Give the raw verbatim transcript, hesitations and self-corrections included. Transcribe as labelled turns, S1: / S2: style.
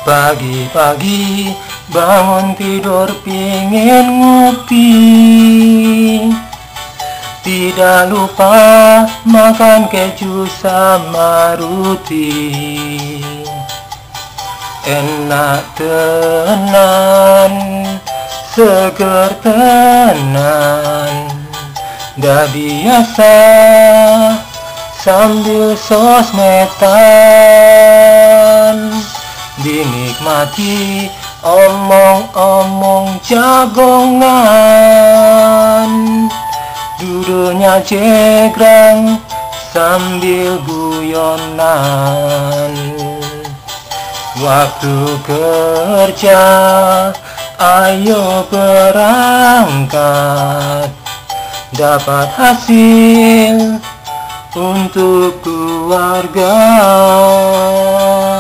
S1: Pagi-pagi bangun tidur pingin ngopi, tidak lupa makan keju sama roti. Enak tenan, seger tenan, dah biasa sambil sosmedan. Dinikmati omong-omong jagongan, duduknya cegrang sambil guyonan. Waktu kerja ayo berangkat, dapat hasil untuk keluarga.